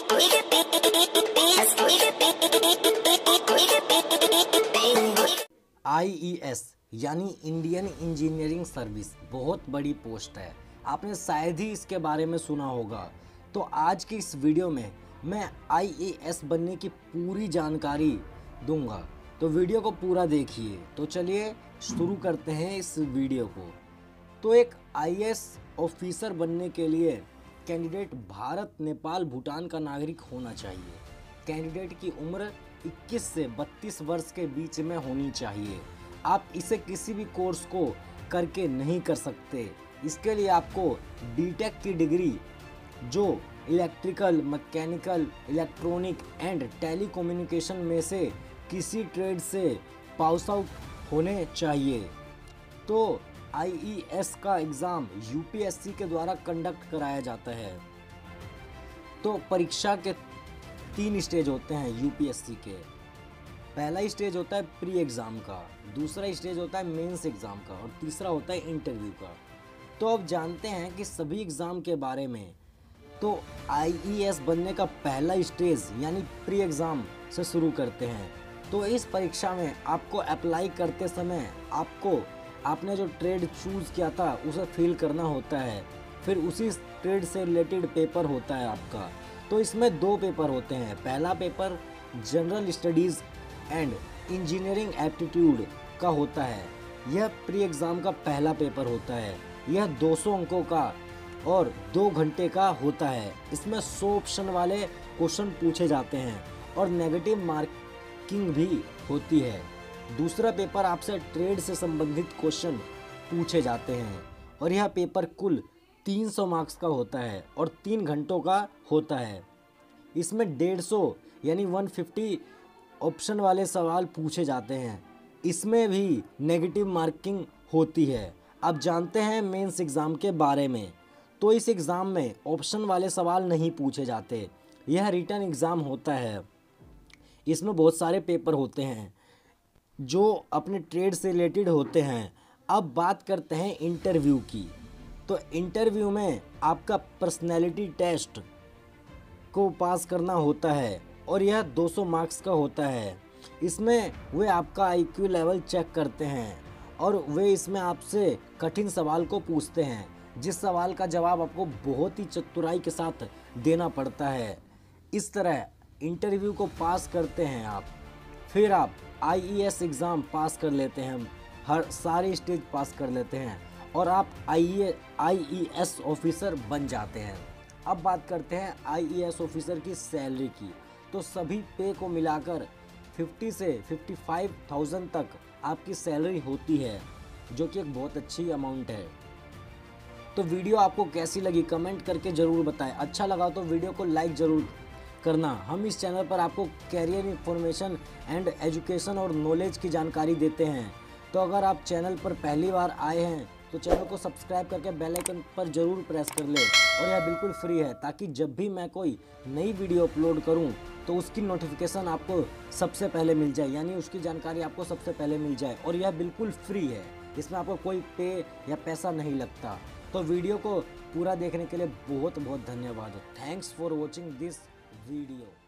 IES यानी Indian engineering service बहुत बड़ी पोस्ट है। आपने शायद ही इसके बारे में सुना होगा। तो आज की इस वीडियो में मैं IES बनने की पूरी जानकारी दूंगा, तो वीडियो को पूरा देखिए। तो चलिए शुरू करते हैं इस वीडियो को। तो एक IES ऑफिसर बनने के लिए कैंडिडेट भारत, नेपाल, भूटान का नागरिक होना चाहिए। कैंडिडेट की उम्र 21 से 32 वर्ष के बीच में होनी चाहिए। आप इसे किसी भी कोर्स को करके नहीं कर सकते। इसके लिए आपको बीटेक की डिग्री जो electrical, mechanical, electronic and telecommunication में से किसी ट्रेड से पास आउट होने चाहिए। तो IES का एग्ज़ाम UPSC के द्वारा कंडक्ट कराया जाता है। तो परीक्षा के 3 स्टेज होते हैं UPSC के। पहला स्टेज होता है प्री एग्ज़ाम का, दूसरा स्टेज होता है मेंस एग्ज़ाम का और तीसरा होता है इंटरव्यू का। तो अब जानते हैं कि सभी एग्ज़ाम के बारे में। तो IES बनने का पहला स्टेज यानी प्री एग्ज़ाम से शुरू करते हैं। तो इस परीक्षा में आपको अप्लाई करते समय आपने जो ट्रेड चूज़ किया था उसे फिल करना होता है। फिर उसी ट्रेड से रिलेटेड पेपर होता है आपका। तो इसमें 2 पेपर होते हैं। पहला paper general studies and engineering aptitude का होता है। यह प्री एग्ज़ाम का पहला पेपर होता है। यह 200 अंकों का और 2 घंटे का होता है। इसमें 100 ऑप्शन वाले क्वेश्चन पूछे जाते हैं और नेगेटिव मार्किंग भी होती है। दूसरा पेपर आपसे ट्रेड से संबंधित क्वेश्चन पूछे जाते हैं और यह पेपर कुल 300 मार्क्स का होता है और 3 घंटों का होता है। इसमें 150 यानी 150 ऑप्शन वाले सवाल पूछे जाते हैं। इसमें भी नेगेटिव मार्किंग होती है। अब जानते हैं मेंस एग्ज़ाम के बारे में। तो इस एग्ज़ाम में ऑप्शन वाले सवाल नहीं पूछे जाते। यह रिटन एग्ज़ाम होता है। इसमें बहुत सारे पेपर होते हैं जो अपने ट्रेड से रिलेटेड होते हैं। अब बात करते हैं इंटरव्यू की। तो इंटरव्यू में आपका पर्सनैलिटी टेस्ट को पास करना होता है और यह 200 मार्क्स का होता है। इसमें वे आपका IQ लेवल चेक करते हैं और वे इसमें आपसे कठिन सवाल को पूछते हैं, जिस सवाल का जवाब आपको बहुत ही चतुराई के साथ देना पड़ता है। इस तरह इंटरव्यू को पास करते हैं आप, फिर आप IES एग्ज़ाम पास कर लेते हैं, हर सारे स्टेज पास कर लेते हैं और आप IES ऑफिसर बन जाते हैं। अब बात करते हैं IES ऑफिसर की सैलरी की। तो सभी पे को मिलाकर 50 से 55,000 तक आपकी सैलरी होती है, जो कि एक बहुत अच्छी अमाउंट है। तो वीडियो आपको कैसी लगी कमेंट करके ज़रूर बताएं। अच्छा लगा तो वीडियो को लाइक ज़रूर करना। हम इस चैनल पर आपको कैरियर इन्फॉर्मेशन एंड एजुकेशन और नॉलेज की जानकारी देते हैं। तो अगर आप चैनल पर पहली बार आए हैं तो चैनल को सब्सक्राइब करके बेल आइकन पर ज़रूर प्रेस कर लें और यह बिल्कुल फ्री है, ताकि जब भी मैं कोई नई वीडियो अपलोड करूं तो उसकी नोटिफिकेशन आपको सबसे पहले मिल जाए, यानी उसकी जानकारी आपको सबसे पहले मिल जाए। और यह बिल्कुल फ्री है, इसमें आपको कोई पे या पैसा नहीं लगता। तो वीडियो को पूरा देखने के लिए बहुत बहुत धन्यवाद। Thanks for watching this video।